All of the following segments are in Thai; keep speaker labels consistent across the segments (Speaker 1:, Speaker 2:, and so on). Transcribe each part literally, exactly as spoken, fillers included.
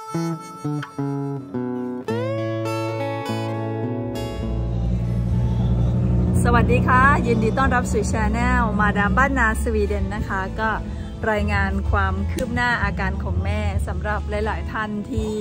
Speaker 1: สวัสดีค่ะยินดีต้อนรับสู่ชาแนลมาดามบ้านนาสวีเดนนะคะก็รายงานความคืบหน้าอาการของแม่สำหรับหลายๆท่านที่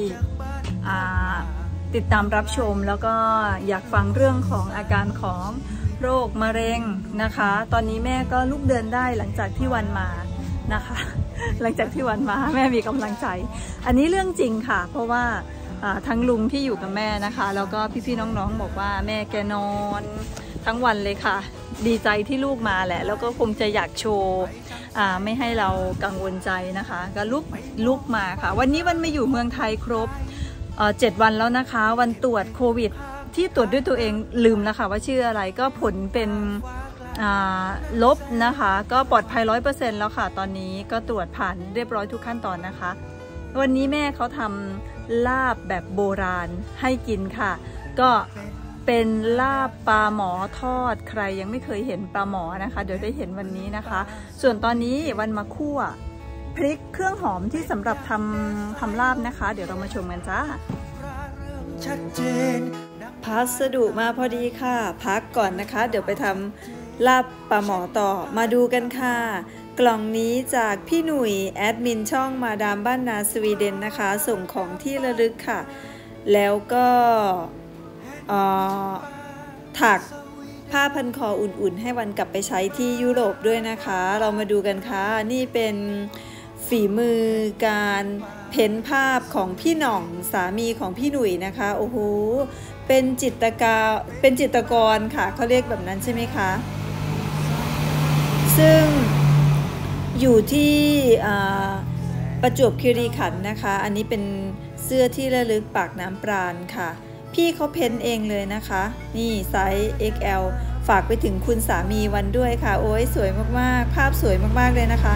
Speaker 1: ติดตามรับชมแล้วก็อยากฟังเรื่องของอาการของโรคมะเร็งนะคะตอนนี้แม่ก็ลุกเดินได้หลังจากที่วันมานะคะหลังจากที่วันมาแม่มีกำลังใจอันนี้เรื่องจริงค่ะเพราะว่าทั้งลุงที่อยู่กับแม่นะคะแล้วก็พี่ๆน้องๆบอกว่าแม่แกนอนทั้งวันเลยค่ะดีใจที่ลูกมาแหละแล้วก็คงจะอยากโชว์ไม่ให้เรากังวลใจนะคะก็ลุกลุกมาค่ะวันนี้วันมาอยู่เมืองไทยครบเจ็ดวันแล้วนะคะวันตรวจโควิดที่ตรวจด้วยตัวเองลืมแล้วค่ะว่าชื่ออะไรก็ผลเป็นลบนะคะก็ปลอดภัยร้อยเปอร์เซ็นต์แล้วค่ะตอนนี้ก็ตรวจผ่านเรียบร้อยทุกขั้นตอนนะคะวันนี้แม่เขาทำลาบแบบโบราณให้กินค่ะก็เป็นลาบปลาหมอทอดใครยังไม่เคยเห็นปลาหมอนะคะเดี๋ยวได้เห็นวันนี้นะคะส่วนตอนนี้วันมาคั่วพริกเครื่องหอมที่สำหรับทำทำลาบนะคะเดี๋ยวเรามาชมกันจ้าพัสดุมาพอดีค่ะพักก่อนนะคะเดี๋ยวไปทำลาบปลาหมอต่อมาดูกันค่ะกล่องนี้จากพี่หนุ่ยแอดมินช่องมาดามบ้านนาสวีเดนนะคะส่งของที่ระลึกค่ะแล้วก็ถักผ้าพันคออุ่นๆให้วันกลับไปใช้ที่ยุโรปด้วยนะคะเรามาดูกันค่ะนี่เป็นฝีมือการเพ้นภาพของพี่หน่องสามีของพี่หนุ่ยนะคะโอ้โหเป็นจิตรกรเป็นจิตรกรค่ะเขาเรียกแบบนั้นใช่ไหมคะซึ่งอยู่ที่ประจวบคีรีขันธ์นะคะอันนี้เป็นเสื้อที่ระลึกปากน้ำปราณค่ะพี่เขาเพ้นเองเลยนะคะนี่ไซส์ เอ็กซ์ แอล ฝากไปถึงคุณสามีวันด้วยค่ะโอ้ยสวยมากๆภาพสวยมากๆเลยนะคะ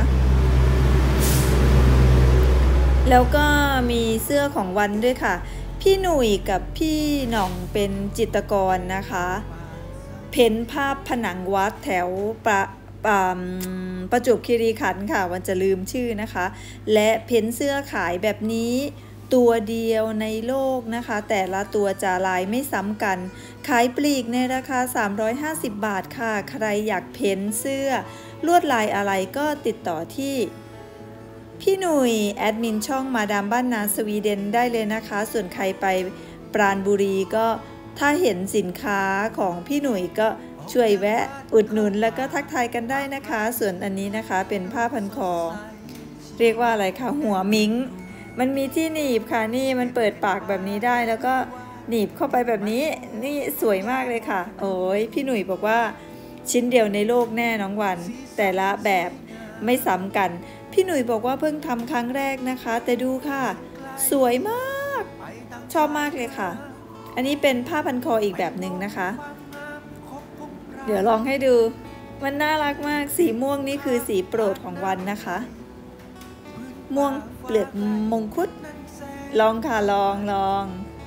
Speaker 1: แล้วก็มีเสื้อของวันด้วยค่ะพี่หนุ่ยกับพี่หน่องเป็นจิตรกรนะคะเพ้นภาพผนังวัดแถวประประจวบคีรีขันธ์ค่ะวันจะลืมชื่อนะคะและเพ้นเสื้อขายแบบนี้ตัวเดียวในโลกนะคะแต่ละตัวจะลายไม่ซ้ำกันขายปลีกในราคาสามร้อยห้าสิบบาทค่ะใครอยากเพ้นเสื้อลวดลายอะไรก็ติดต่อที่พี่หนุ่ยแอดมินช่องมาดามบ้านนาสวีเดนได้เลยนะคะส่วนใครไปปราณบุรีก็ถ้าเห็นสินค้าของพี่หนุ่ยก็ช่วยแวะอุดหนุนแล้วก็ทักทายกันได้นะคะส่วนอันนี้นะคะเป็นผ้าพันคอเรียกว่าอะไรคะหัวมิ้งมันมีที่หนีบค่ะนี่มันเปิดปากแบบนี้ได้แล้วก็หนีบเข้าไปแบบนี้นี่สวยมากเลยค่ะโอ้ยพี่หนุ่ยบอกว่าชิ้นเดียวในโลกแน่น้องวันแต่ละแบบไม่ซ้ำกันพี่หนุ่ยบอกว่าเพิ่งทำครั้งแรกนะคะแต่ดูค่ะสวยมากชอบมากเลยค่ะอันนี้เป็นผ้าพันคออีกแบบหนึ่งนะคะเดี๋ยวลองให้ดูมันน่ารักมากสีม่วงนี่คือสีโปรดของวันนะคะม่วงเปลือกมงคุดลองค่ะลองลอง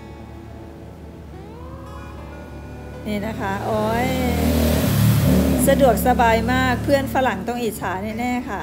Speaker 1: นี่นะคะโอ้ยสะดวกสบายมากเพื่อนฝรั่งต้องอิจฉาแน่ๆค่ะ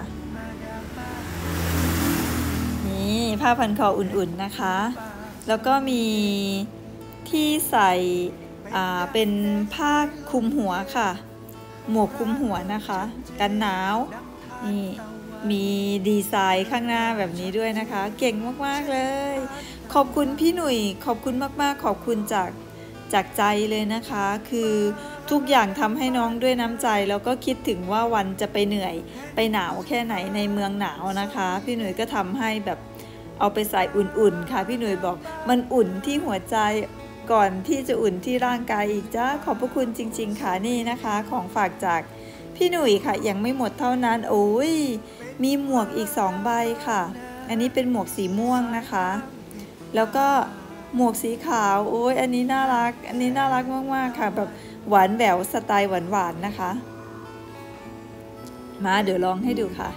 Speaker 1: นี่ผ้าพันคออุ่นๆนะคะแล้วก็มีที่ใส่อ่าเป็นผ้าคลุมหัวค่ะหมวกคลุมหัวนะคะกันหนาวนี่มีดีไซน์ข้างหน้าแบบนี้ด้วยนะคะเก่งมากๆเลยขอบคุณพี่หนุ่ยขอบคุณมากๆขอบคุณจากจากใจเลยนะคะคือทุกอย่างทำให้น้องด้วยน้ำใจแล้วก็คิดถึงว่าวันจะไปเหนื่อยไปหนาวแค่ไหนในเมืองหนาวนะคะพี่หนุ่ยก็ทำให้แบบเอาไปใส่อุ่นๆค่ะพี่หนุ่ยบอกมันอุ่นที่หัวใจก่อนที่จะอุ่นที่ร่างกายอีกจ้าขอบพระคุณจริงๆค่ะนี่นะคะของฝากจากพี่หนุ่ยค่ะยังไม่หมดเท่านั้นโอ้ยมีหมวกอีกสองใบค่ะอันนี้เป็นหมวกสีม่วงนะคะแล้วก็หมวกสีขาวโอ้ยอันนี้น่ารักอันนี้น่ารักมากๆค่ะแบบหวานแหววสไตล์หวานๆนะคะมาเดี๋ยวลองให้ดูค่ะ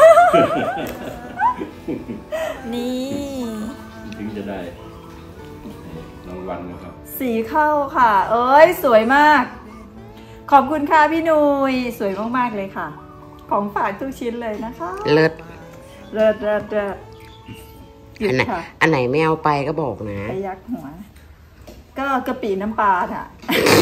Speaker 1: นี่
Speaker 2: ถึงจะได้รางวัลนะครับ
Speaker 1: สีเข้าค่ะเอ้ยสวยมากขอบคุณค่ะพี่นุยสวยมากๆเลยค่ะของฝากทุกชิ้นเลยนะคะ
Speaker 3: เลิศ
Speaker 1: เลิศเลิศเลิศ
Speaker 3: อันไหนอันไหนไม่เอาไปก็บอกนะ
Speaker 1: ไปยักหัวก็กะปิน้ำปลาอ่ะ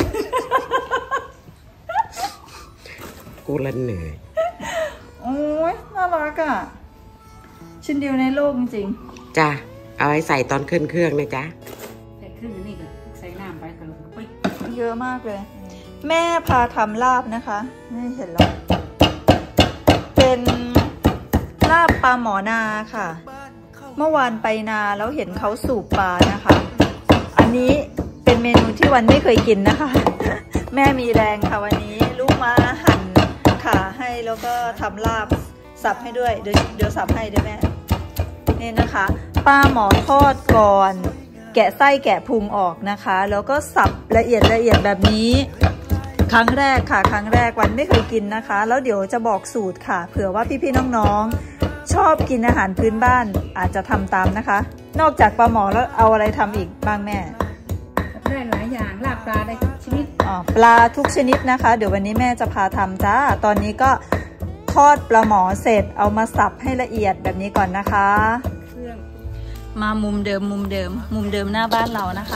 Speaker 3: กูละเหนื่อย
Speaker 1: โอ้ยน่ารักอ่ะชิ้นเดียวในโลกจริง
Speaker 3: จ้ะเอาไว้ใส่ตอนขึ้นเครื่องนะจ๊ะ
Speaker 4: ใส่ขึ้นนี่ก็ใส่น้ำไปก็ไป
Speaker 1: เยอะมากเลยแม่พาทำลาบนะคะนี่เห็นแล้วเป็นลาบปลาหมอนาค่ะเมื่อวานไปนาแล้วเห็นเขาสูบปลานะคะอันนี้เป็นเมนูที่วันไม่เคยกินนะคะแม่มีแรงค่ะวันนี้ลูกมาหั่นขาให้แล้วก็ทำลาบสับให้ด้วยเดี๋ยวเดี๋ยวสับให้ด้วยแม่นี่นะคะปลาหมอทอดก่อนแกะไส้แกะพุงออกนะคะแล้วก็สับละเอียดละเอียดแบบนี้ครั้งแรกค่ะครั้งแรกวันไม่เคยกินนะคะแล้วเดี๋ยวจะบอกสูตรค่ะเผื่อว่าพี่ๆน้องๆชอบกินอาหารพื้นบ้านอาจจะทำตามนะคะนอกจากปลาหมอแล้วเอาอะไรทำอีกบ้างแม่
Speaker 4: ได้หลายอย่างลาบปลาได้ทุกชนิด
Speaker 1: อ๋อปลาทุกชนิดนะคะเดี๋ยววันนี้แม่จะพาทำจ้าตอนนี้ก็ทอดปลาหมอเสร็จเอามาสับให้ละเอียดแบบนี้ก่อนนะคะเครื่องมามุมเดิมมุมเดิมมุมเดิมหน้าบ้านเรานะคะ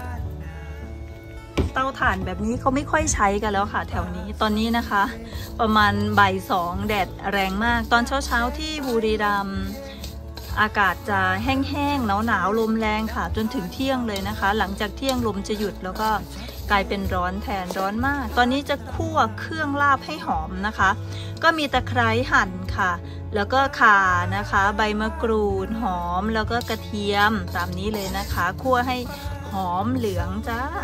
Speaker 1: เตาถ่านแบบนี้เขาไม่ค่อยใช้กันแล้วค่ะแถวนี้ตอนนี้นะคะประมาณบ่ายสองแดดแรงมากตอนเช้าเช้าที่บุรีรัมย์อากาศจะแห้งๆหนาวๆลมแรงค่ะจนถึงเที่ยงเลยนะคะหลังจากเที่ยงลมจะหยุดแล้วก็กลายเป็นร้อนแทนร้อนมากตอนนี้จะคั่วเครื่องลาบให้หอมนะคะก็มีตะไคร้หั่นค่ะแล้วก็ข่านะคะใบมะกรูดหอมแล้วก็กระเทียมตามนี้เลยนะคะคั่วให้หอมเหลืองจ้า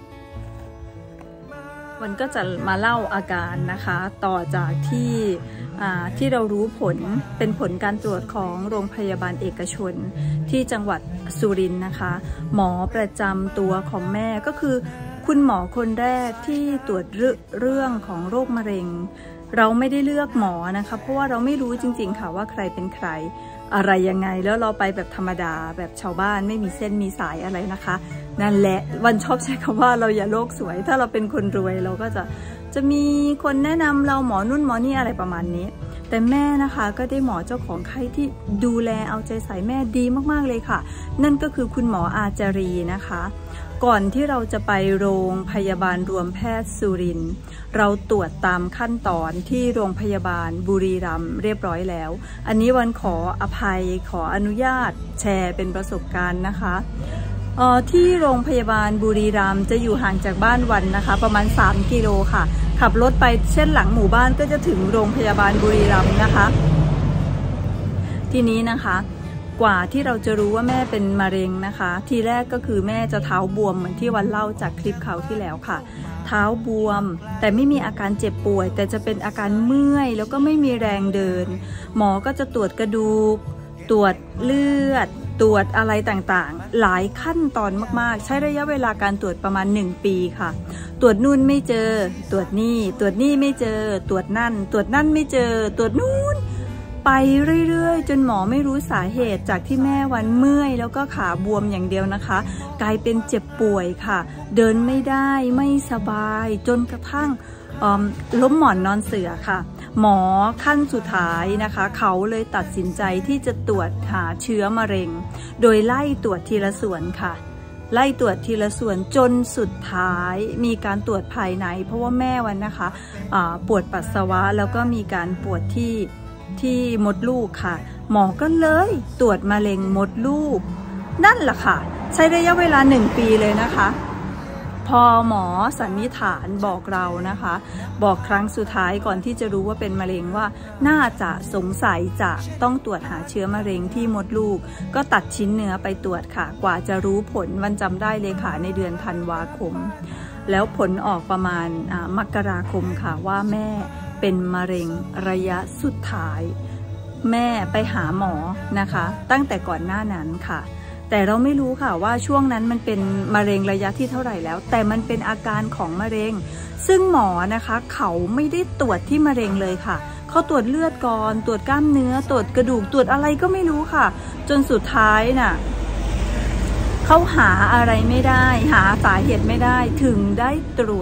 Speaker 1: วันก็จะมาเล่าอาการนะคะต่อจากที่ที่เรารู้ผลเป็นผลการตรวจของโรงพยาบาลเอกชนที่จังหวัดสุรินทร์นะคะหมอประจำตัวของแม่ก็คือคุณหมอคนแรกที่ตรวจเรื่องของโรคมะเร็งเราไม่ได้เลือกหมอนะคะเพราะว่าเราไม่รู้จริงๆค่ะว่าใครเป็นใครอะไรยังไงแล้วเราไปแบบธรรมดาแบบชาวบ้านไม่มีเส้นมีสายอะไรนะคะนั่นแหละวันชอบใช้คำว่าเราอย่าโลกสวยถ้าเราเป็นคนรวยเราก็จะจะมีคนแนะนำเราหมอนุ่นหมอนี่อะไรประมาณนี้แต่แม่นะคะก็ได้หมอเจ้าของไข้ที่ดูแลเอาใจใส่แม่ดีมากๆเลยค่ะนั่นก็คือคุณหมออาจารีนะคะก่อนที่เราจะไปโรงพยาบาลรวมแพทย์สุรินทร์เราตรวจตามขั้นตอนที่โรงพยาบาลบุรีรัมย์เรียบร้อยแล้วอันนี้วันขออภัยขออนุญาตแชร์เป็นประสบการณ์นะคะเอ่อที่โรงพยาบาลบุรีรัมย์จะอยู่ห่างจากบ้านวันนะคะประมาณสามกิโลค่ะขับรถไปเช่นหลังหมู่บ้านก็จะถึงโรงพยาบาลบุรีรัมย์นะคะทีนี้นะคะกว่าที่เราจะรู้ว่าแม่เป็นมะเร็งนะคะทีแรกก็คือแม่จะเท้าบวมเหมือนที่วันเล่าจากคลิปเขาที่แล้วค่ะเท้าบวมแต่ไม่มีอาการเจ็บป่วยแต่จะเป็นอาการเมื่อยแล้วก็ไม่มีแรงเดินหมอก็จะตรวจกระดูกตรวจเลือดตรวจอะไรต่างๆหลายขั้นตอนมากๆใช้ระยะเวลาการตรวจประมาณหนึ่งปีค่ะตรวจนู่นไม่เจอตรวจนี่ตรวจนี่ไม่เจอตรวจนั่นตรวจนั่นไม่เจอตรวจนู่นไปเรื่อยๆจนหมอไม่รู้สาเหตุจากที่แม่วันเมื่อยแล้วก็ขาบวมอย่างเดียวนะคะกลายเป็นเจ็บป่วยค่ะเดินไม่ได้ไม่สบายจนกระทั่งล้มหมอนนอนเสื่อค่ะหมอขั้นสุดท้ายนะคะเขาเลยตัดสินใจที่จะตรวจหาเชื้อมะเร็งโดยไล่ตรวจทีละส่วนค่ะไล่ตรวจทีละส่วนจนสุดท้ายมีการตรวจภายในเพราะว่าแม่วันนะคะปวดปัสสาวะแล้วก็มีการปวดที่ที่มดลูกค่ะหมอก็เลยตรวจมะเร็งมดลูกนั่นแหละค่ะใช้ระยะเวลาหนึ่งปีเลยนะคะพอหมอสันนิษฐานบอกเรานะคะบอกครั้งสุดท้ายก่อนที่จะรู้ว่าเป็นมะเร็งว่าน่าจะสงสัยจะต้องตรวจหาเชื้อมะเร็งที่มดลูกก็ตัดชิ้นเนื้อไปตรวจค่ะกว่าจะรู้ผลวันจำได้เลยค่ะในเดือนธันวาคมแล้วผลออกประมาณมกราคมค่ะว่าแม่เป็นมะเร็งระยะสุดท้ายแม่ไปหาหมอนะคะตั้งแต่ก่อนหน้านั้นค่ะแต่เราไม่รู้ค่ะว่าช่วงนั้นมันเป็นมะเร็งระยะที่เท่าไหร่แล้วแต่มันเป็นอาการของมะเร็งซึ่งหมอนะคะเขาไม่ได้ตรวจที่มะเร็งเลยค่ะเขาตรวจเลือดก่อนตรวจกล้ามเนื้อตรวจกระดูกตรวจอะไรก็ไม่รู้ค่ะจนสุดท้ายน่ะเขาหาอะไรไม่ได้หาสาเหตุไม่ได้ถึงได้ตรวจ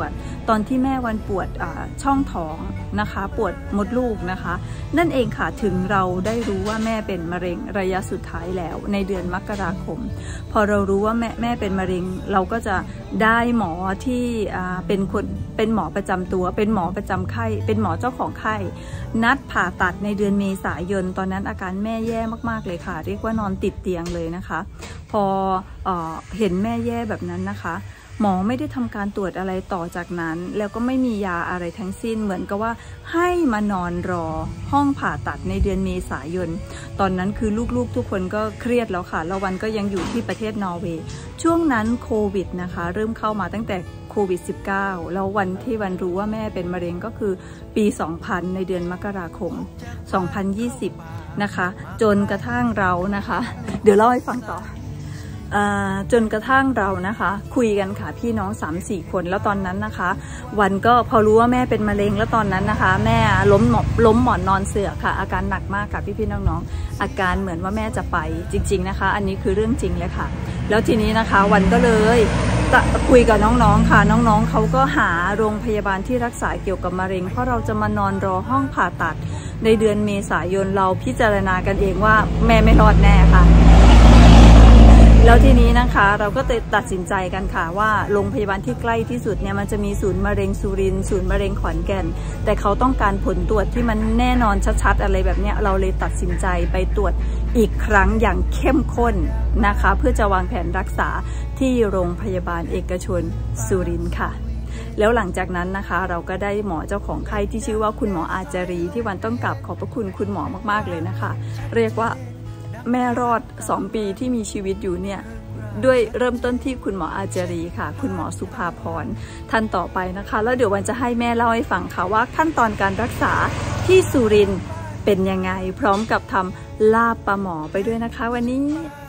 Speaker 1: ตอนที่แม่วันปวดช่องท้องนะคะปวดมดลูกนะคะนั่นเองค่ะถึงเราได้รู้ว่าแม่เป็นมะเร็งระยะสุดท้ายแล้วในเดือนมกราคมพอเรารู้ว่าแม่แม่เป็นมะเร็งเราก็จะได้หมอที่เป็นคนเป็นหมอประจำตัวเป็นหมอประจำไข้เป็นหมอเจ้าของไข้นัดผ่าตัดในเดือนเมษายนตอนนั้นอาการแม่แย่มากๆเลยค่ะเรียกว่านอนติดเตียงเลยนะคะพอเอ่อเห็นแม่แย่แบบนั้นนะคะหมอไม่ได้ทำการตรวจอะไรต่อจากนั้นแล้วก็ไม่มียาอะไรทั้งสิ้นเหมือนกับว่าให้มานอนรอห้องผ่าตัดในเดือนเมษายนตอนนั้นคือลูกๆทุกคนก็เครียดแล้วค่ะแล้ววันก็ยังอยู่ที่ประเทศนอร์เวย์ช่วงนั้นโควิดนะคะเริ่มเข้ามาตั้งแต่โควิด สิบเก้า แล้ววันที่วันรู้ว่าแม่เป็นมะเร็งก็คือปี สองพัน ในเดือนมกราคม สองพันยี่สิบ นะคะจนกระทั่งเรานะคะเดี๋ยวเล่าให้ฟังต่อจนกระทั่งเรานะคะคุยกันค่ะพี่น้อง สามสี่ คนแล้วตอนนั้นนะคะวันก็พอรู้ว่าแม่เป็นมะเร็งแล้วตอนนั้นนะคะแม่ล้มล้มหมอนนอนเสื่อค่ะอาการหนักมากค่ะพี่ๆน้องๆอาการเหมือนว่าแม่จะไปจริงๆนะคะอันนี้คือเรื่องจริงเลยค่ะแล้วทีนี้นะคะวันก็เลยคุยกับน้องๆค่ะน้องๆเขาก็หาโรงพยาบาลที่รักษาเกี่ยวกับมะเร็งเพราะเราจะมานอนรอห้องผ่าตัดในเดือนเมษายนเราพิจารณากันเองว่าแม่ไม่รอดแน่ค่ะแล้วทีนี้นะคะเราก็ตัดสินใจกันค่ะว่าโรงพยาบาลที่ใกล้ที่สุดเนี่ยมันจะมีศูนย์มะเร็งสุรินทร์ศูนย์มะเร็งขอนแก่นแต่เขาต้องการผลตรวจที่มันแน่นอนชัดๆอะไรแบบนี้เราเลยตัดสินใจไปตรวจอีกครั้งอย่างเข้มข้นนะคะเพื่อจะวางแผนรักษาที่โรงพยาบาลเอกชนสุรินทร์ค่ะแล้วหลังจากนั้นนะคะเราก็ได้หมอเจ้าของไข้ที่ชื่อว่าคุณหมออาจารีที่วันต้องกราบขอบพระคุณคุณหมอมากๆเลยนะคะเรียกว่าแม่รอดสองปีที่มีชีวิตอยู่เนี่ยด้วยเริ่มต้นที่คุณหมออาจารีค่ะคุณหมอสุภาพรท่านต่อไปนะคะแล้วเดี๋ยววันจะให้แม่เล่าให้ฟังค่ะว่าขั้นตอนการรักษาที่สุรินทร์เป็นยังไงพร้อมกับทำลาบปลาหมอไปด้วยนะคะวันนี้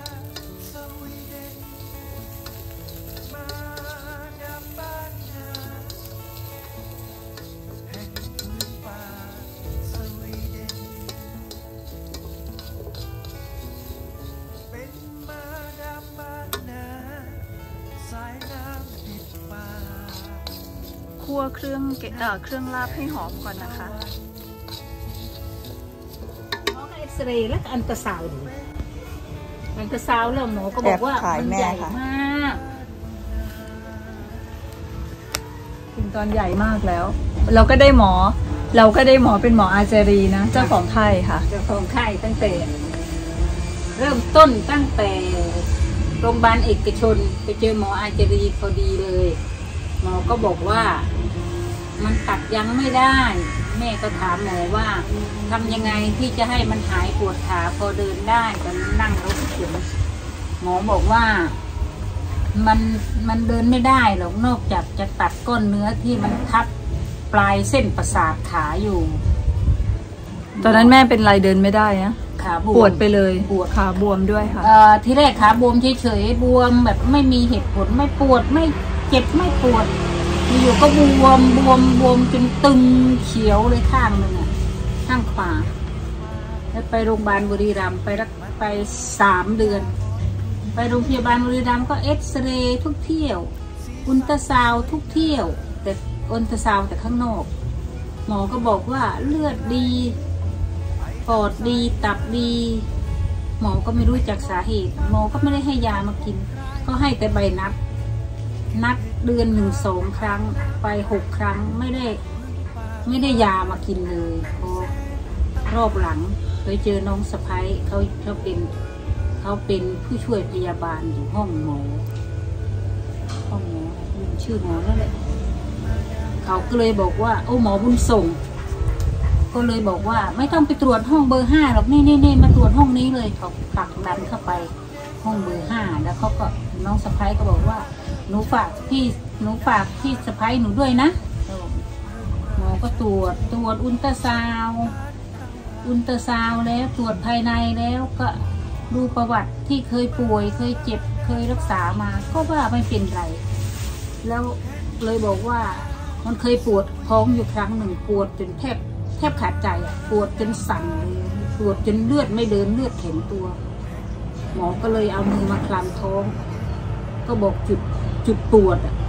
Speaker 1: คั่วเครื่องเอ่อเครื่องลาบให้หอมก่อนนะคะ
Speaker 4: หมอก็เอ็กซเรย์แล้วก็อันตราซาวด์ดูอันตราซาวด์แล้วหมอก็บอกว่ามันใหญ่มากถึงตอนใหญ่มากแล้วเราก็ได้หมอเราก็ได้หมอเป็นหมออาจารีนะเจ้าของไข้ค่ะเจ้าของไข้ตั้งแต่เริ่มต้นตั้งแต่โรงพยาบาลเอกชนไปเจอหมออาจารีพอดีเลยหมอก็บอกว่ามันตัดยังไม่ได้แม่ก็ถามหมอว่าทำยังไงที่จะให้มันหายปวดขาพอเดินได้ตอนนั่งรถเข็นหมอบอกว่ามันมันเดินไม่ได้หรอกนอกจากจะตัดก้อนเนื้อที่มันทับปลายเส้นประสาทขาอยู่
Speaker 1: ตอนนั้นแม่เป็นไรเดินไม่ได้นะ
Speaker 4: ขาบวม
Speaker 1: ปวดไปเลยปวดขาบวมด้วยค่ะ
Speaker 4: ที่แรกขาบวมเฉยๆบวมแบบไม่มีเหตุผลไม่ปวดไม่เจ็บไม่ปวดอยู่ก็บวมบวมบวมจนตึงเขียวเลยข้างหนึ่งอ่ะข้างขวาแล้วไปโรงพยาบาลบุรีรัมย์ไปรักไปสามเดือนไปโรงพยาบาลบุรีรัมย์ก็เอ็กซเรย์ทุกเที่ยวอุลตราซาวด์ทุกเที่ยวแต่อุลตราซาวด์แต่ข้างนอกหมอก็บอกว่าเลือดดีปอดดีตับดีหมอก็ไม่รู้จักสาเหตุหมอก็ไม่ได้ให้ยามากินก็ให้แต่ใบนัดนัดเดือนหนึ่งสองครั้งไปหกครั้งไม่ได้ไม่ได้ยามากินเลยพอรอบหลังไปเจอน้องสะพ้ายเขาเขาเป็นเขาเป็นผู้ช่วยพยาบาลอยู่ห้องหมอห้องหมอชื่อหมอนั่นแหละเขาก็เลยบอกว่าโอ้หมอบุญส่งก็เลยบอกว่าไม่ต้องไปตรวจห้องเบอร์ห้าหรอกนี่นี่นี่มาตรวจห้องนี้เลยเขาผลักดันเข้าไปห้องเบอร์ห้าแล้วเขาก็น้องสะพ้ายก็บอกว่าหนูฝากพี่หนูฝากพี่สะพ้ายหนูด้วยนะหมอก็ตรวจตรวจอุลตราซาวด์อุลตราซาวด์แล้วตรวจภายในแล้วก็ดูประวัติที่เคยป่วยเคยเจ็บเคยรักษามาก็ว่าไม่เป็นไรแล้วเลยบอกว่ามันเคยปวดท้องอยู่ครั้งหนึ่งปวดจนแทบแทบขาดใจอ่ะปวดจนสั่นเลยปวดจนเลือดไม่เดินเลือดแข็งตัวหมอก็เลยเอามือมาคลำท้องก็บอกจุดจุดปวดอ่ะ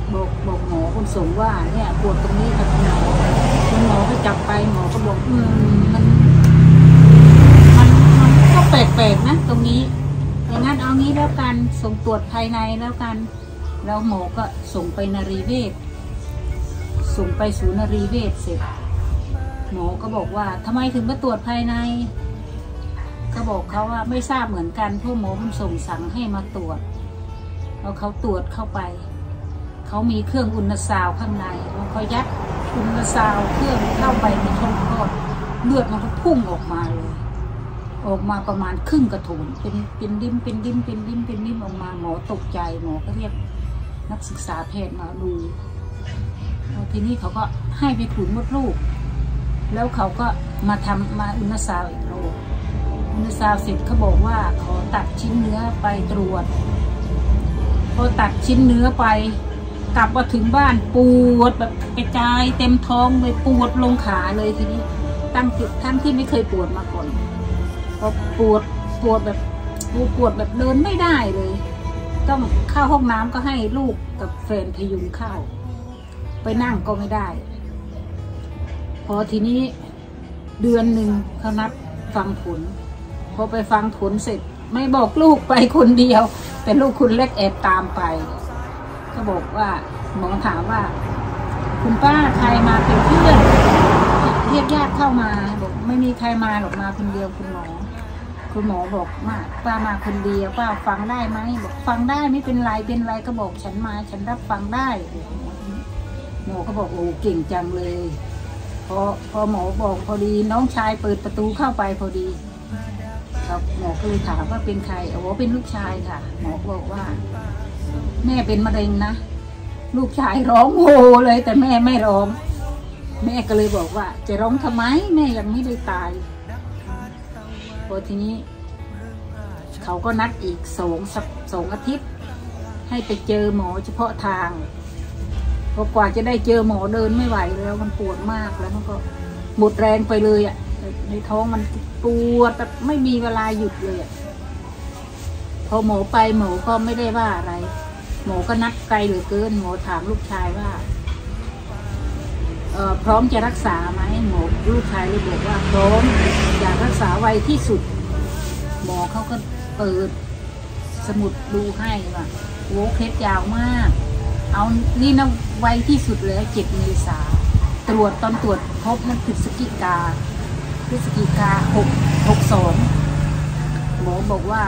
Speaker 4: บอกบอกหมอคนส่งว่าเนี่ยปวดตรงนี้ค่ะคุณหมอคุณหมอก็จับไปหมอก็บอกอืมมันมันมันก็แปลกๆนะตรงนี้อย่างนั้นเอางี้แล้วกันส่งตรวจภายในแล้วกันแล้วหมอก็ส่งไปนรีเวชส่งไปศูนย์นรีเวชเสร็จหมอก็บอกว่าทำไมถึงมาตรวจภายในก็บอกเขาว่าไม่ทราบเหมือนกันเพราะหมอมันส่งสั่งให้มาตรวจแล้วเขาตรวจเข้าไปเขามีเครื่องอุณซาวข้างในแล้วเขายัดอุณซาวเครื่องเข้าไปในช่องคลอดเลือดมันก็พุ่งออกมาเลยออกมาประมาณครึ่งกระโถนเป็นเป็นดิ้มเป็นดิ้มเป็นดิ้มเป็นดิ้มออกมาหมอตกใจหมอก็เรียกนักศึกษาแพทย์มาดูทีนี้เขาก็ให้ไปถุนมดลูกแล้วเขาก็มาทำมาอุณซาวอีกรอบอุณซาวเสร็จเขาบอกว่าขอตัดชิ้นเนื้อไปตรวจพอตัดชิ้นเนื้อไปกลับมาถึงบ้านปวดแบบกระจายเต็มท้องเลยปวดลงขาเลยทีนี้ตั้งทั้งที่ไม่เคยปวดมาก่อนพอปวดปวดแบบปวดแบบเดินไม่ได้เลยต้องเข้าห้องน้ำก็ให้ลูกกับแฟนพยุงเข้าไปนั่งก็ไม่ได้พอทีนี้เดือนหนึ่งเขานัดฟังผลพอไปฟังผลเสร็จไม่บอกลูกไปคนเดียวแต่ลูกคุณเล็กแอบตามไปก็บอกว่าหมอถามว่าคุณป้าใครมาเป็นเพื่อนเรียกญาติเข้ามาบอกไม่มีใครมาหรอกมาคนเดียวคุณหมอคุณหมอบอกว่าป้ามาคนเดียวป้าฟังได้ไหมบอกฟังได้ไม่เป็นไรเป็นไรก็บอกฉันมาฉันรับฟังได้หมอก็บอกโอ้เก่งจังเลยพอพอหมอบอกพอดีน้องชายเปิดประตูเข้าไปพอดีครับหมอก็เลยถามว่าเป็นใครอ๋อเป็นลูกชายค่ะหมอบอกว่าแม่เป็นมะเร็งนะลูกชายร้องโฮเลยแต่แม่ไม่ร้องแม่ก็เลยบอกว่าจะร้องทำไมแม่ยังไม่ได้ตายพอทีนี้เขาก็นัดอีกสองสองอาทิตย์ให้ไปเจอหมอเฉพาะทางพอกว่าจะได้เจอหมอเดินไม่ไหวแล้วมันปวดมากแล้วมันก็หมดแรงไปเลยอ่ะในท้องมันปวดแบบไม่มีเวลาหยุดเลยอ่ะพอหมอไปหมอก็ไม่ได้ว่าอะไรหมอก็นัดไกลเหลือเกินหมอถามลูกชายว่าเอ่อพร้อมจะรักษาไหมหมอลูกชายเลยบอกว่าพร้อมอยากรักษาไวที่สุดหมอเขาก็เปิดสมุดดูให้ว่าโอ้เคสยาวมากเอานี่นะไวที่สุดแล้วเจ็ดเมษาตรวจตอนตรวจพบมันพฤศจิกาพฤศจิกาหกหกสองหมอบอกว่า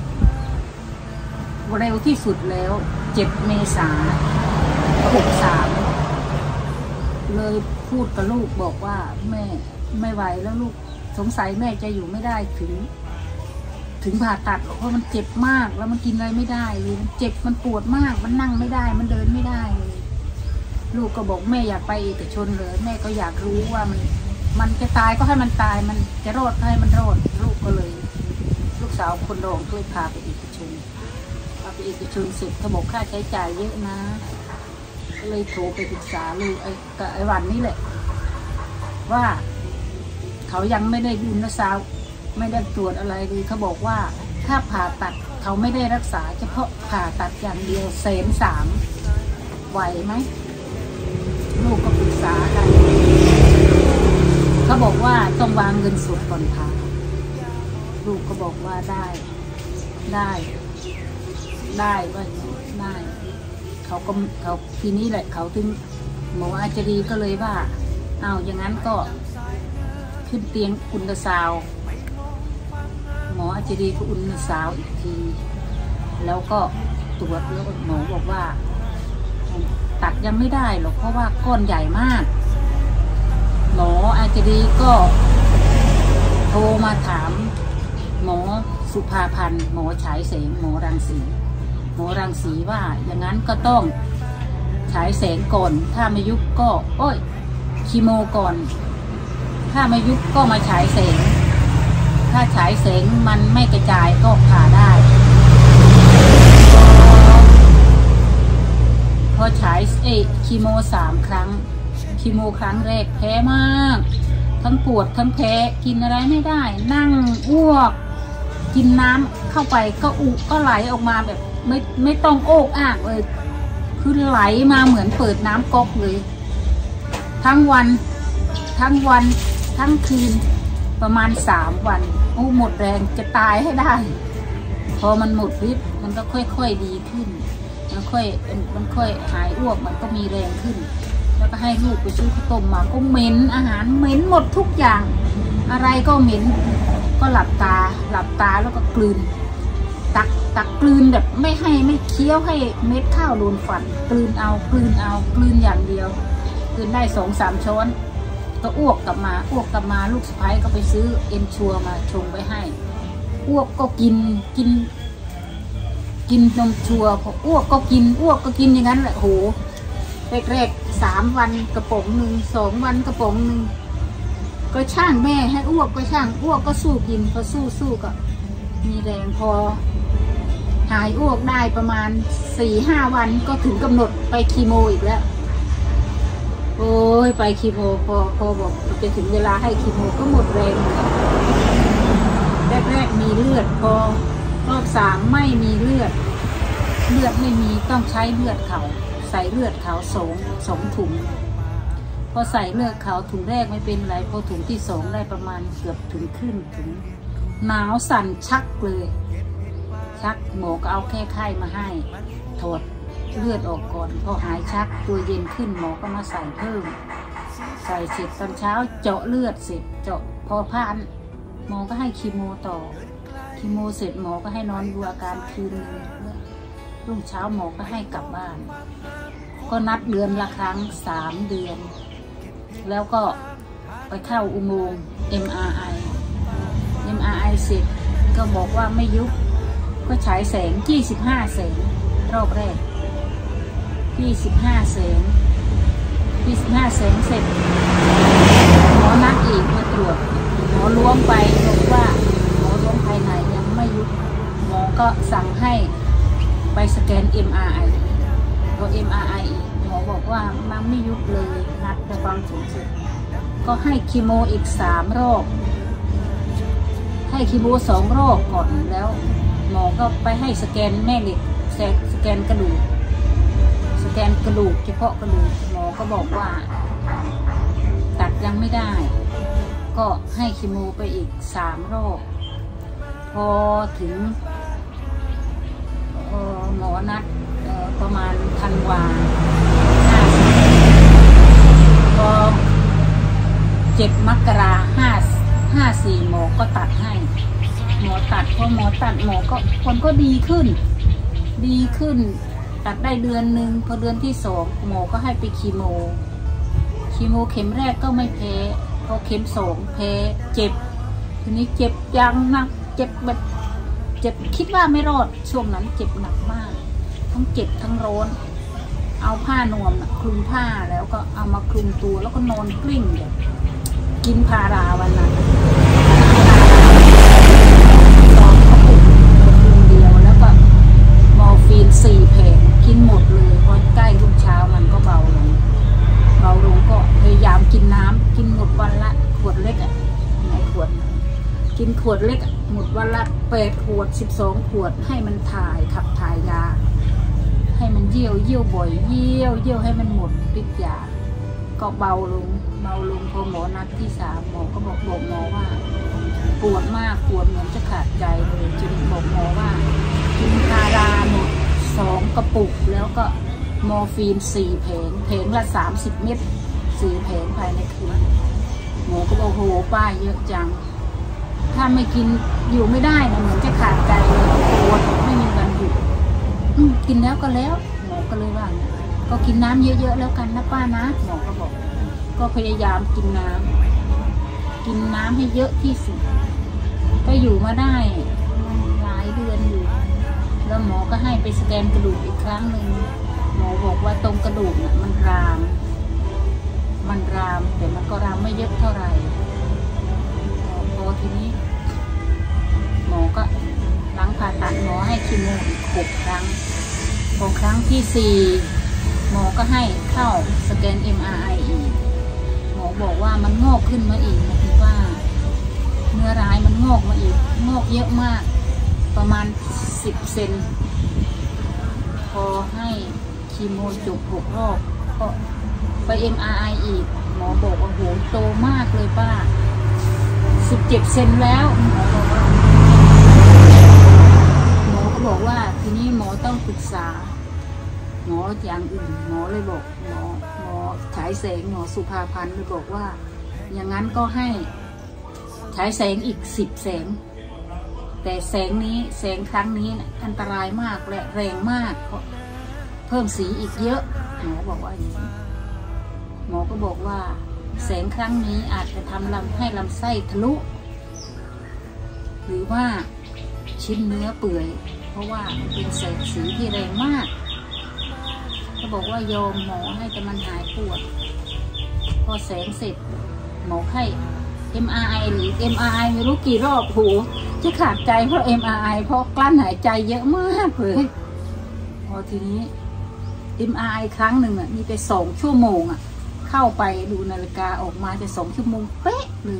Speaker 4: เร็วที่สุดแล้วเจ็ดเมษาหกสามเลยพูดกับลูกบอกว่าแม่ไม่ไหวแล้วลูกสงสัยแม่จะอยู่ไม่ได้ถึงถึงผ่าตัดเพราะมันเจ็บมากแล้วมันกินอะไรไม่ได้เลยมันเจ็บมันปวดมากมันนั่งไม่ได้มันเดินไม่ได้เลยลูกก็บอกแม่อยากไปเอกชนเลยแม่ก็อยากรู้ว่ามันมันจะตายก็ให้มันตายมันจะรอดก็ให้มันรอดลูกก็เลยลูกสาวคนรองช่วยพาไปเอกชนพาไปเอกชนเสร็จเขาบอกค่าใช้จ่ายเยอะนะก็เลยโทรไปปรึกษาลูกไอ้กับไอ้วันนี้แหละว่าเขายังไม่ได้ดูนะสาวไม่ได้ตรวจอะไรเลยเขาบอกว่าถ้าผ่าตัดเขาไม่ได้รักษาเฉพาะผ่าตัดอย่างเดียวแสนสามไหวไหมลูกก็ปรึกษากันเขาบอกว่าต้องวางเงินสดก่อนผ่าลูกก็บอกว่าได้ได้ได้ว่าได้เขาก็เขาทีนี้แหละเขาถึงหมออาจารีก็เลยว่าเอาอย่างนั้นก็ขึ้นเตียงอุลตราซาวด์หมออาจารีก็อุลตราซาวด์อีกทีแล้วก็ตรวจแล้วหมอบอกว่าตัดยังไม่ได้หรอกเพราะว่าก้อนใหญ่มากหมออาจารีก็โทรมาถามหมอสุภาพันธ์หมอฉายแสงหมอรังสีหมอรังสีว่าอย่างนั้นก็ต้องฉายแสงก่อนถ้าไม่ยุบก็โอ้ยคีโมก่อนถ้าไม่ยุบก็มาฉายแสงถ้าฉายแสงมันไม่กระจายก็ผ่าได้พอฉายเอคีโมสามครั้งคีโมครั้งแรกแพ้มากทั้งปวดทั้งแพ้กินอะไรไม่ได้นั่งอ้วกกินน้ำเข้าไปก็อุก็ไหลออกมาแบบไม่ไม่ต้องโอกอากเลยคืคือไหลมาเหมือนเปิดน้ำก๊อกเลยทั้งวันทั้งวันทั้งคืนประมาณสามวันโอ้หมดแรงจะตายให้ได้พอมันหมดฤทธิ์มันก็ค่อยๆดีขึ้นมันค่อยมันค่อยหายอ้วกมันก็มีแรงขึ้นแล้วก็ให้ลูกไปซื้อข้าวต้มมาก็เหม็นอาหารเหม็นหมดทุกอย่างอะไรก็เหม็นก็หลับตาหลับตาแล้วก็กลืนตักตักกลืนแบบไม่ให้ไม่เคี้ยวให้เม็ดข้าวโดนฟันกลืนเอากลืนเอากลืนอย่างเดียวกลืนได้สองสามช้อนก็อ้วกกลับมาอ้วกกลับมาลูกสะใภ้ก็ไปซื้อเอ็นชัวมาชงไปให้อ้วกก็กินกินกินนมชัวพออ้วกก็กินอ้วกก็กินอย่างนั้นแหละโหแรกๆสามวันกระป๋องหนึ่งสองวันกระป๋องหนึ่งก็ช่างแม่ให้อ้วกก็ช่างอ้วกก็สู้กินพอสู้สู้ก็มีแรงพอหายอ้วกได้ประมาณสี่ห้าวันก็ถึงกำหนดไปคีโมอีกแล้วโอ้ยไปคีโมพอพอบอกจะถึงเวลาให้คีโมก็หมดแรงแรกๆมีเลือดพอรอบสามไม่มีเลือดเลือดไม่มีต้องใช้เลือดเขาใส่เลือดเขาสองสองถุงพอใส่เลือดเขาถุงแรกไม่เป็นไรพอถุงที่สองได้ประมาณเกือบถึงครึ่งถึงหนาวสั่นชักเลยชักหมอก็เอาแค่ไข้มาให้ถอดเลือดออกก่อนพอหายชักตัวเย็นขึ้นหมอก็มาใส่เพิ่มใส่เสร็จตอนเช้าเจาะเลือดเสร็จเจาะพอผ่านหมอก็ให้คีโมต่อคีโมเสร็จหมอก็ให้นอนดูอาการคืนนึงรุ่งเช้าหมอก็ให้กลับบ้านก็นัดเดือนละครั้งสามเดือนแล้วก็ไปเข้าอุโมงค์ เอ็ม อาร์ ไอ เอ็ม อาร์ ไอ เสร็จก็บอกว่าไม่ยุบก็ฉายแสงยี่สิบห้าแสงรอบแรกยี่สิบห้าแสงยี่สิบห้าแสงเสร็จหมอนัดอีกมาตรวจหมอล้วงไปบอกว่าหมอล้วงภายในยังไม่ยุบหมอก็สั่งให้ไปสแกน เอ็ม อาร์ ไอ พอ เอ็ม อาร์ ไอ อีกหมอบอกว่ามันไม่ยุบเลยนัดไปฟังผลเสร็จก็ให้คีโมอีกสามรอบให้คีโมสองรอบก่อนแล้วหมอก็ไปให้สแกนแม่เหล็กสแกนกระดูกสแกนกระดูกเฉพาะกระดูกหมอก็บอกว่าตัดยังไม่ได้ก็ให้คีโมไปอีกสามรอบพอถึงหมอนัดประมาณธันวาพอเจ็ดมกราห้าห้าสี่หมอก็ตัดให้หมอตัดพอหมอตัดหมอก็คนก็ดีขึ้นดีขึ้นตัดได้เดือนหนึ่งพอเดือนที่สองหมอก็ให้ไปคีโมคีโมเข็มแรกก็ไม่แพ้พอเข็มสองแพ้เจ็บทีนี้เจ็บยังหนักเจ็บแบบเจ็บคิดว่าไม่รอดช่วงนั้นเจ็บหนักมากทั้งเจ็บทั้งร้อนเอาผ้านวมคลุมผ้าแล้วก็เอามาคลุมตัวแล้วก็นอนกลิ้งแบบกินพาราวันนั้นสองกระปุกคืนเดียวแล้วก็มอร์ฟีนสี่แผงกินหมดเลยพอใกล้รุ่งเช้ามันก็เบาลงเบาลงก็พยายามกินน้ำกินหมดวันละขวดเล็กอ่ะไหนขวดกินขวดเล็กหมดวันละแปดขวดสิบสองขวดให้มันถ่ายขับถ่ายยาให้มันเยี่ยวเยี่ยวบ่อยเยี่ยวเยี่ยวให้มันหมดฤทธิ์ยาก็เบาลงเบาลงพอหมอนัดที่สามหมอก็บอกบอกหมอว่าปวดมากปวดเหมือนจะขาดใจเลยจึงบอกหมอว่ากินพาราหมดสองกระปุกแล้วก็มอร์ฟีนสี่แผงแผงละสามสิบเม็ดสี่แผงภายในคืนหมอก็บอกโหป้าเยอะจังถ้าไม่กินอยู่ไม่ได้นะเหมือนจะขาดใจเลยปวดไม่มีวันหยุดกินแล้วก็แล้วหมอก็เลยว่าก็กินน้ำเยอะๆแล้วกันนะป้านะหมอก็บอกก็พยายามกินน้ำกินน้ำให้เยอะที่สุดก็อยู่มาได้หลายเดือนอยู่แล้วหมอก็ให้ไปสแกนกระดูกอีกครั้งหนึ่งหมอบอกว่าตรงกระดูกเนี่ยมันรามมันรามแต่มันก็รามไม่เยอะเท่าไหร่พอทีนี้หมอก็หลังผ่าตัดหมอให้คีโมอีกหกครั้งพอครั้งที่สี่หมอก็ให้เข้าสแกน เอ็ม อาร์ ไอ อีกหมอบอกว่ามันงอกขึ้นมาอีกนะคือว่าเนื้อร้ายมันงอกมาอีกงอกเยอะมากประมาณสิบเซนพอให้คคีโมจบหกรอบก็ไป เอ็ม อาร์ ไอ อีกหมอบอกว่าโหโตมากเลยป้าสิบเจ็ดเซนแล้วหมอบอกว่าหมอก็บอกว่าทีนี้หมอต้องปรึกษาหมออย่างอื่นหมอเลยบอกหมอหมอฉายแสงหมอสุภาพันธ์เลยบอกว่าอย่างนั้นก็ให้ฉายแสงอีกสิบแสงแต่แสงนี้แสงครั้งนี้นะอันตรายมากและแรงมากเพราะเพิ่มสีอีกเยอะหมอบอกว่าอย่างนี้หมอก็บอกว่าแสงครั้งนี้อาจจะทำลำให้ลำไส้ทะลุหรือว่าชิ้นเนื้อเปื่อยเพราะว่ามันเป็นแสงสีที่แรงมากเขาบอกว่ายอมหมอให้แต่มันหายปวดพอแสงเสร็จหมอไข้ เอ็ม อาร์ ไอ หรือ เอ็ม อาร์ ไอ ไม่รู้กี่รอบโหจะขาดใจเพราะ เอ็ม อาร์ ไอ เพราะกลั้นหายใจเยอะมากเลยพอทีนี้ เอ็ม อาร์ ไอ ครั้งหนึ่งอ่ะมีไปสองชั่วโมงอ่ะเข้าไปดูนาฬิกาออกมาจะสองชั่วโมงเป๊ะเลย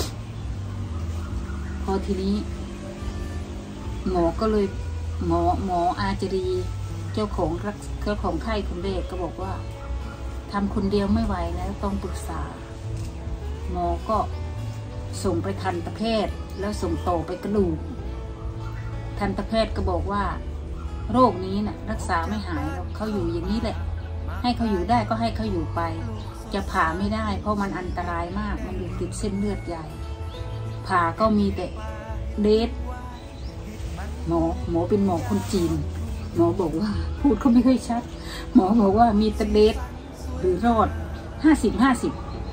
Speaker 4: พอทีนี้หมอก็เลยหมอหมออาจรีเจ้าของรักเจ้าของไข้คนแรกก็บอกว่าทำคนเดียวไม่ไหวแล้วต้องปรึกษาหมอก็ส่งไปทันตแพทย์แล้วส่งต่อไปกระดูกทันตแพทย์ก็บอกว่าโรคนี้น่ะรักษาไม่หายหรอกเขาอยู่อย่างนี้แหละให้เขาอยู่ได้ก็ให้เขาอยู่ไปจะผ่าไม่ได้เพราะมันอันตรายมากมันอยู่ติดเส้นเลือดใหญ่ผ่าก็มีแต่เดทหมอหมอเป็นหมอคนจีนหมอบอกว่าพูดเขาไม่ค่อยชัดหมอบอกว่ามีแต่เดทหรือรอดห้าสิบห้าสิบ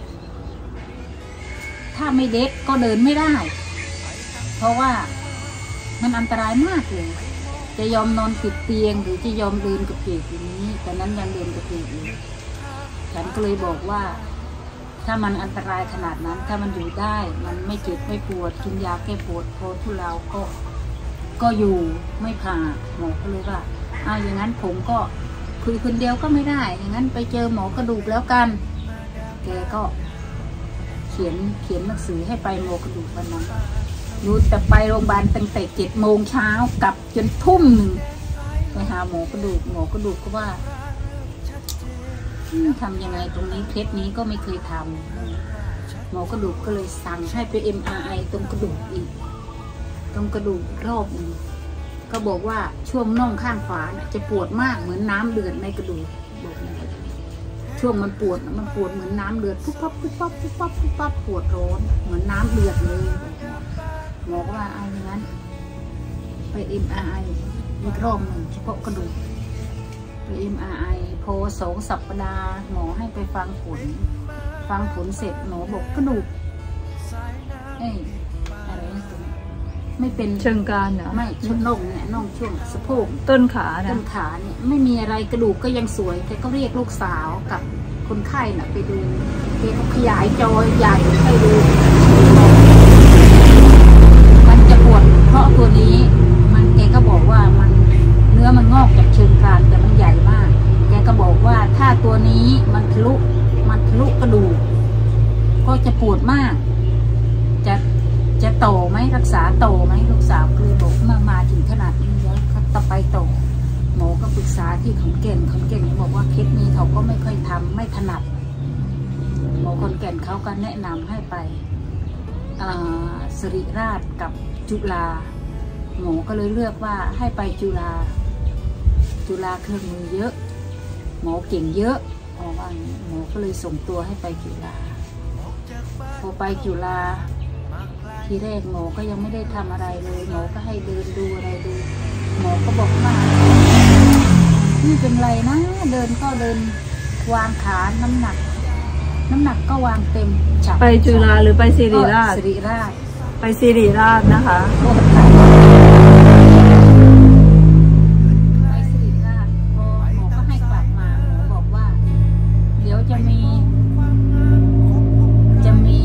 Speaker 4: ถ้าไม่เดทก็เดินไม่ได้เพราะว่ามันอันตรายมากเลยจะยอมนอนติดเตียงหรือจะยอมเดินกระเพกอย่างนี้แต่นั้นยังเดินกระเพกอยู่ฉันก็เลยบอกว่าถ้ามันอันตรายขนาดนั้นถ้ามันอยู่ได้มันไม่เจ็บไม่ปวดกินยาแก้ปวดพอทุเลาก็ก็อยู่ไม่ผ่าหมอก็เลยว่าเอาอย่างนั้นผมก็คุยคนเดียวก็ไม่ได้อย่างนั้นไปเจอหมอกระดูกแล้วกันแกก็เขียนเขียนหนังสือให้ไปหมอกระดูกวันนั้นรู้แต่ไปโรงพยาบาลตั้งแต่เจ็ดโมงเช้ากลับจนทุ่มหนึ่งไปหาหมอกระดูกหมอกระดูกก็ว่าทำยังไงตรงนี้เคสนี้ก็ไม่เคยทำหมอกระดูกก็เลยสั่งให้ไป เอ็ม อาร์ ไอ ตรงกระดูกอีกตรงกระดูกรอบหนึ่งก็บอกว่าช่วงน่องข้างขวาจะปวดมากเหมือนน้ำเดือดในกระดูกบอกช่วงมันปวดมันปวดเหมือนน้ำเดือดปุ๊บปั๊บปุ๊บปั๊บปุ๊บปั๊บปุ๊บปั๊บปวดร้อนเหมือนน้ำเดือดเลยหมอว่าเอาอย่างนั้นไป เอ็ม อาร์ ไอ อีกรอบหนึ่งเฉพาะกระดูกไป เอ็ม อาร์ ไอ พอสองสัปดาห์หมอให้ไปฟังผลฟังผลเสร็จหมอบอกกระดูกเอ้ยอะไรตรงไม่เป็น
Speaker 1: เชิงกรานเหรอ
Speaker 4: ไม่ช่วงน่องเนี่ยน่องช่วงสะโพก
Speaker 1: ต้นขานะ
Speaker 4: ต้นขาเนี่ยไม่มีอะไรกระดูกก็ยังสวยแกก็เรียกลูกสาวกับคนไข้น่ะไปดูแกก็ขยายจอใหญ่ให้ดูมันจะปวดเพราะตัวนี้มันแกก็บอกว่ามันเนื้อมันงอกจากเชิงกรานแต่มันใหญ่มากแกก็บอกว่าถ้าตัวนี้มันทะลุมันทะลุกระดูกก็จะปวดมากจะจะโตไหมรักษาโตไหมลูกสาวก็เลยบอกมามาถึงขนาดนี้แล้วเขาต่อไปโตหมอก็ปรึกษาที่ขอนแก่นขอนแก่นบอกว่าเคสนี้เขาก็ไม่ค่อยทำไม่ถนัดหมอขอนแก่นเขาก็แนะนำให้ไปศิริราชกับจุฬาหมอก็เลยเลือกว่าให้ไปจุฬาจุฬาเครื่องมือเยอะหมอเก่งเยอะหมอว่าหมอก็เลยส่งตัวให้ไปจุฬาพอไปจุฬาทีแรกหมอก็ยังไม่ได้ทำอะไรเลยหมอก็ให้เดินดูอะไรดูหมอก็บอกว่าไม่เป็นไรนะเดินก็เดินวางขาน้ำหนักน้ำหนักก็วางเต็ม
Speaker 1: ไปจุฬาหรือไปศิริราช
Speaker 4: ศิริราช
Speaker 1: ไปศิริราชนะคะ
Speaker 4: ไปศิริราชพอหมอก็ให้กลับมาหมอบอกว่าเดี๋ยวจะมีจะมี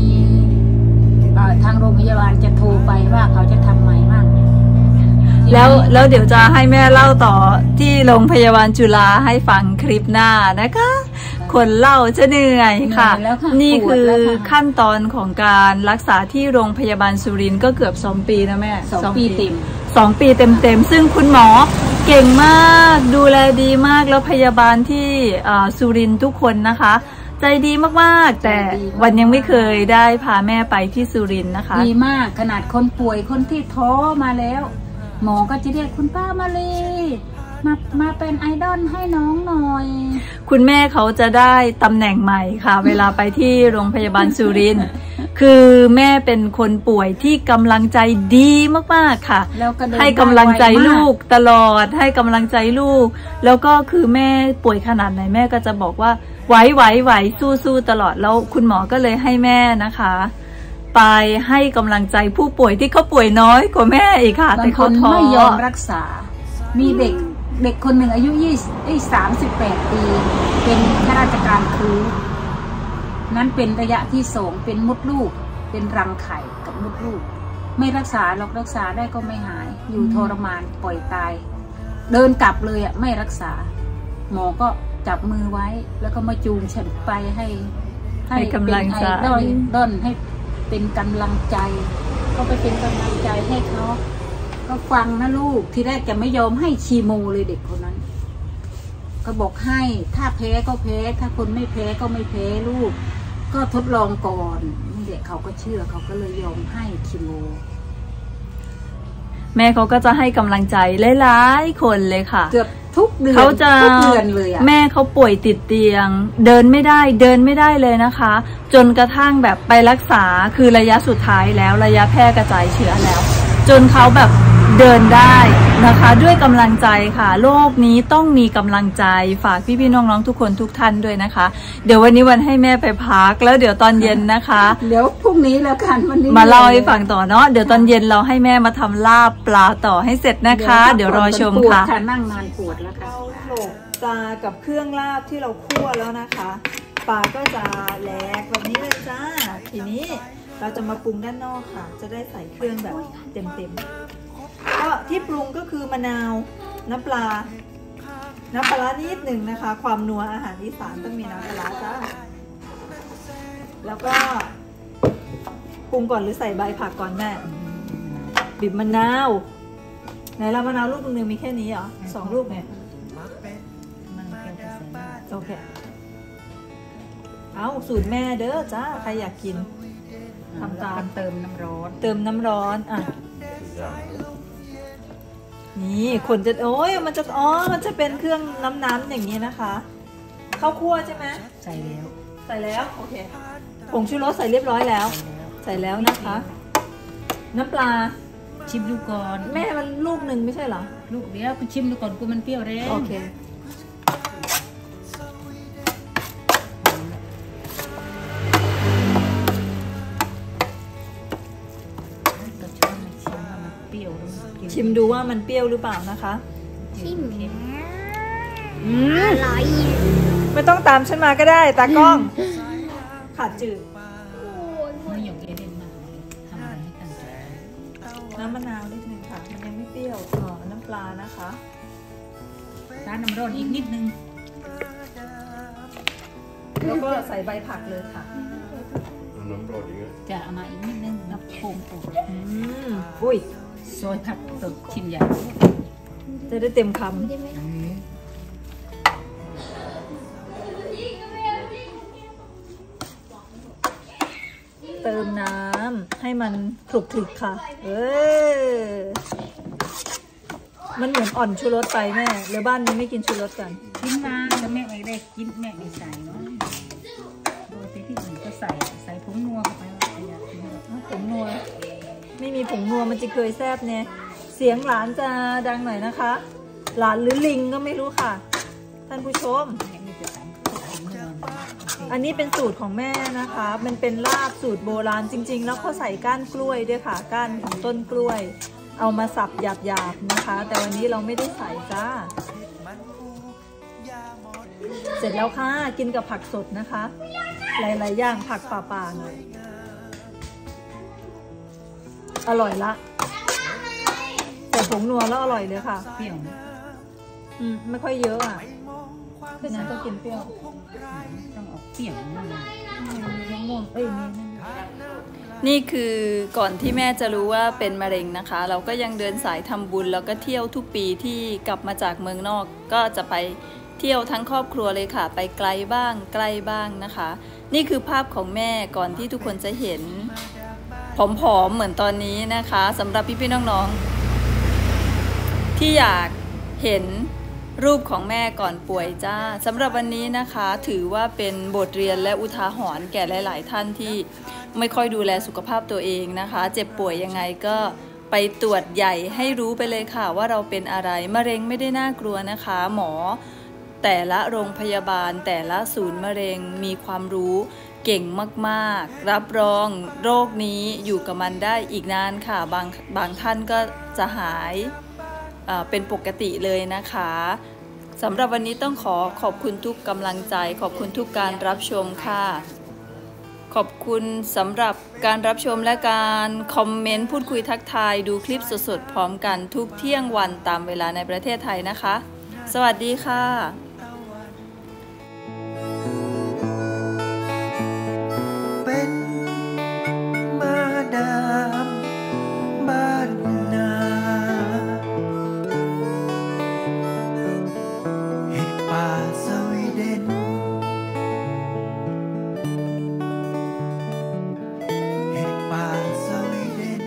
Speaker 4: ทางโรงพยาบาลจะโทรไปว่าเขาจะทำใหม่บ้าง
Speaker 1: แล้วแล้วเดี๋ยวจะให้แม่เล่าต่อที่โรงพยาบาลจุฬาให้ฟังคลิปหน้านะคะคนเล่าจะเหนื่อยค่ะ
Speaker 4: เหนื่อยแล้วค่ะ
Speaker 1: นี่คือ
Speaker 4: ปวดแล้วค่ะ
Speaker 1: ขั้นตอนของการรักษาที่โรงพยาบาลสุรินทร์ก็เกือบสองปีนะแม่
Speaker 4: สองปีเต็ม
Speaker 1: สองปีเต็มๆซึ่งคุณหมอเก่งมากดูแลดีมากแล้วพยาบาลที่สุรินทร์ทุกคนนะคะใจดีมากๆแต่วันยังไม่เคยได้พาแม่ไปที่สุรินทร์นะคะ
Speaker 4: ดีมากขนาดคนป่วยคนที่ท้อมาแล้ว หมอก็จะเรียกคุณป้ามาเลยมามาเป็นไอดอลให้น้องหน่อย
Speaker 1: คุณแม่เขาจะได้ตำแหน่งใหม่ค่ะ เวลาไปที่โรงพยาบาลสุรินทร์คือแม่เป็นคนป่วยที่กำลังใจดีมากๆค่ะให้กำลังใจลูกตลอดให้กำลังใจลูกแล้วก็คือแม่ป่วยขนาดไหนแม่ก็จะบอกว่าไหวไหวไหวสู้สู้ตลอดแล้วคุณหมอก็เลยให้แม่นะคะไปให้กำลังใจผู้ป่วยที่เขาป่วยน้อยกว่าแม่อีกค่ะแต่เขาท้อไม่ยอมรักษามีเด็กเด็กคนหนึ่งอายุยี่สิบสามสิบแปดปีเป็นข้าราชการครูนั้นเป็นระยะที่สองเป็นมดลูกเป็นรังไข่กับมดลูกไม่รักษาหรอกรักษาได้ก็ไม่หายอยู่ทรมานปล่อยตายเดินกลับเลยอ่ะไม่รักษาหมอก็จับมือไว้แล้วก็มาจูงฉันไปให้ให้กำลังใจด้อนด้อนให้เป็นกำลังใจก็ไปเป็นกำลังใจให้เขาก็ฟังนะลูกที่แรกแกไม่ยอมให้คีโมเลยเด็กคนนั้นก็บอกให้ถ้าแพ้ก็แพ้ถ้าคนไม่แพ้ก็ไม่แพ้ลูกก็ทดลองก่อนเด็กเขาก็เชื่อเขาก็เลยยอมให้คีโมแม่เขาก็จะให้กำลังใจหลายๆคนเลยค่ะเกือบทุกเดือนเขาจะทุกเดือนเลยอะแม่เขาป่วยติดเตียงเดินไม่ได้เดินไม่ได้เลยนะคะจนกระทั่งแบบไปรักษาคือระยะสุดท้ายแล้วระยะแพร่กระจายเชื้อแล้วจนเขาแบบเดินได้นะคะด้วยกำลังใจค่ะโลกนี้ต้องมีกำลังใจฝากพี่ๆน้องๆทุกคนทุกท่านด้วยนะคะเดี๋ยววันนี้วันให้แม่ไปพักแล้วเดี๋ยวตอนเย็นนะคะเดี๋ยวพรุ่งนี้แล้วกันวันนี้มาเล่าให้ฟังต่อเนาะเดี๋ยวตอนเย็นเราให้แม่มาทำลาบปลาต่อให้เสร็จนะคะเดี๋ยวรอชมค่ะนั่งนานปวดแล้วค่ะเราโขลกปลากับเครื่องลาบที่เราคั่วแล้วนะคะปลาก็จะแหลกแบบนี้เลยจ้าทีนี้เราจะมาปรุงด้านนอกค่ะจะได้ใส่เครื่องแบบเต็มๆก็ที่ปรุงก็คือมะนาวน้ำปลาน้ำปลานิดหนึ่งนะคะความนัวอาหารอีสานต้องมีน้ำปลาจ้าแล้วก็ปรุงก่อนหรือใส่ใบผักก่อนแม่บีบมะนาวไหนเรามะนาวลูกนึงมีแค่นี้เหรอสองลูกเนี่ยโอเคเอาสูตรแม่เด้อจ้าใครอยากกินทำตามเติมน้ำร้อนเติมน้ำร้อนอ่ะนี่คนจะโอ้ยมันจะอ๋อมันจะเป็นเครื่องน้ำๆอย่างนี้นะคะข้าวคั่วใช่ไหมใส่แล้วใส่แล้วโอเคผงชูรสใส่เรียบร้อยแล้วใส่แล้วนะคะน้ำปลาชิมดูก่อนแม่มันลูกหนึ่งไม่ใช่เหรอลูกเดียวชิมดูก่อนกูมันเปรี้ยวแรงโอเคชิมดูว่ามันเปรี้ยวหรือเปล่านะคะชิมอืมอร่อยไม่ต้องตามฉันมาก็ได้ตากล้องขาดจืดไม่หยกเย็นมาทำอะไรให้ตั้งใจน้ำมะนาวนิดนึงค่ะมันยังไม่เปรี้ยวอ๋อน้ำปลานะคะน้ำน้ำร้อนอีกนิดนึงแล้วก็ใส่ใบผักเลยค่ะน้ำร้อนอีกจะเอามาอีกนิดนึงน้ำโป่งโป่งอืมอุ้ยซอยผักตกชิ้นใหญ่จะได้เต็มคำเติมน้ำให้มันคลุกคลิกค่ะเออมันเหมือนอ่อนชูรสไปแม่หรือบ้านนี้ไม่กินชูรสกันกินมาแต่แม่ไม่ได้กินแม่ไม่ใส่เนาะโดยที่อื่นก็ใส่ใส่ผงนัวเข้าไปผงนัวไม่มีผงนัวมันจะเคยแซบเนี่ยเสียงหลานจะดังหน่อยนะคะหลานหรือลิงก็ไม่รู้ค่ะท่านผู้ชมอันนี้เป็นสูตรของแม่นะคะมันเป็นลาบสูตรโบราณจริงๆแล้วเขาใส่ก้านกล้วยด้วยค่ะก้านของต้นกล้วยเอามาสับหยาบๆนะคะแต่วันนี้เราไม่ได้ใส่จ้าเสร็จแล้วค่ะกินกับผักสดนะคะหลายๆอย่างผักป่าๆหน่อยอร่อยละใส่ผงนัวแล้วอร่อยเลยค่ะเปรี้ยวอืมไม่ค่อยเยอะอ่ะ
Speaker 4: คือน้ำต้องกินเปรี้ยวต้องออกเปรี้ยวมะม่วงเอ้ยนี่
Speaker 1: นี่คือก่อนที่แม่จะรู้ว่าเป็นมะเร็งนะคะ เราก็ยังเดินสายทำบุญแล้วก็เที่ยวทุกปีที่กลับมาจากเมืองนอกก็จะไปเที่ยวทั้งครอบครัวเลยค่ะไปไกลบ้างใกล้บ้างนะคะ นี่คือภาพของแม่ก่อนที่ทุกคนจะเห็นผอมๆเหมือนตอนนี้นะคะสำหรับพี่ๆน้องๆที่อยากเห็นรูปของแม่ก่อนป่วยจ้าสำหรับวันนี้นะคะถือว่าเป็นบทเรียนและอุทาหรณ์แก่หลายๆท่านที่ไม่ค่อยดูแลสุขภาพตัวเองนะคะเจ็บป่วยยังไงก็ไปตรวจใหญ่ให้รู้ไปเลยค่ะว่าเราเป็นอะไรมะเร็งไม่ได้น่ากลัวนะคะหมอแต่ละโรงพยาบาลแต่ละศูนย์มะเร็งมีความรู้เก่งมากๆรับรองโรคนี้อยู่กับมันได้อีกนานค่ะบางบางท่านก็จะหายเป็นปกติเลยนะคะสำหรับวันนี้ต้องขอขอบคุณทุกกำลังใจขอบคุณทุกการรับชมค่ะขอบคุณสำหรับการรับชมและการคอมเมนต์พูดคุยทักทายดูคลิปสดๆพร้อมกันทุกเที่ยงวันตามเวลาในประเทศไทยนะคะสวัสดีค่ะ
Speaker 5: เป็นมาดามบ้านนาเห็ดป่าสวีเดนเห็ดป่าสวีเดน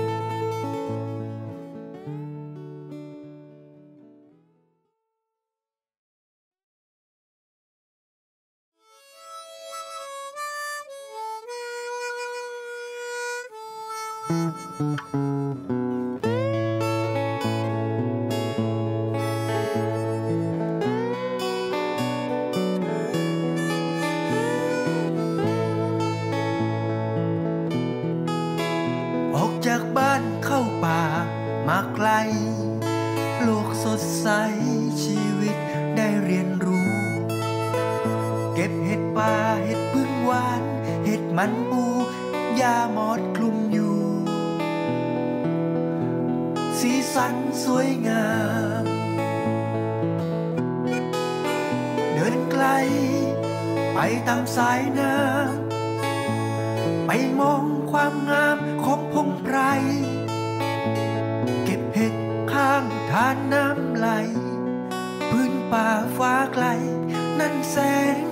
Speaker 5: ออกจากบ้านเข้าป่ามาไกลโลกสดใสชีวิตได้เรียนรู้เก็บเห็ดป่าเห็ดพึ่งหวานเห็ดมันปูยาหมอดคลุมอยู่สีสันสวยงามเดินไกลไปตามสายน้ำไปมองความงามของพงไพรเก็บเห็ดข้างทานน้ำไหลพื้นป่าฟ้าไกลนั่นแสง